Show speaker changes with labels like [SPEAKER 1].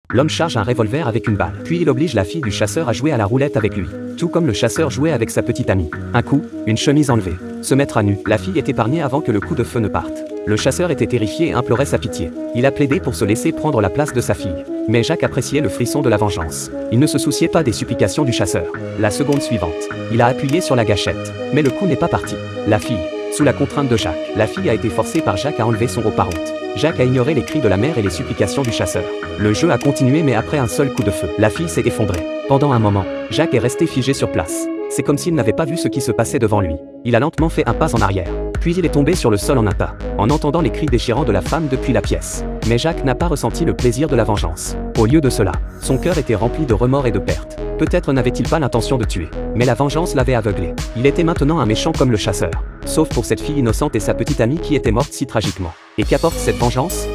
[SPEAKER 1] L'homme charge un revolver avec une balle. Puis il oblige la fille du chasseur à jouer à la roulette avec lui. Tout comme le chasseur jouait avec sa petite amie. Un coup, une chemise enlevée. Se mettre à nu. La fille est épargnée avant que le coup de feu ne parte. Le chasseur était terrifié et implorait sa pitié. Il a plaidé pour se laisser prendre la place de sa fille. Mais Jacques appréciait le frisson de la vengeance. Il ne se souciait pas des supplications du chasseur. La seconde suivante, il a appuyé sur la gâchette. Mais le coup n'est pas parti. La fille, sous la contrainte de Jacques. La fille a été forcée par Jacques à enlever son haut-parente. Jacques a ignoré les cris de la mère et les supplications du chasseur. Le jeu a continué mais après un seul coup de feu, la fille s'est effondrée. Pendant un moment, Jacques est resté figé sur place. C'est comme s'il n'avait pas vu ce qui se passait devant lui. Il a lentement fait un pas en arrière. Puis il est tombé sur le sol en un tas, en entendant les cris déchirants de la femme depuis la pièce. Mais Jacques n'a pas ressenti le plaisir de la vengeance. Au lieu de cela, son cœur était rempli de remords et de pertes. Peut-être n'avait-il pas l'intention de tuer, mais la vengeance l'avait aveuglé. Il était maintenant un méchant comme le chasseur. Sauf pour cette fille innocente et sa petite amie qui était morte si tragiquement. Et qu'apporte cette vengeance?